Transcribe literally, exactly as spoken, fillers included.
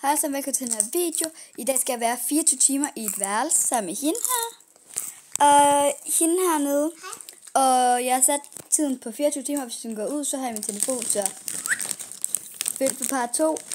Hej så velkommen til den her video. I dag skal jeg være fireogtyve timer i et værelse sammen med hende her. Og hende hernede. Og jeg har sat tiden på fireogtyve timer. Hvis den går ud, så har jeg min telefon til at følge på part to.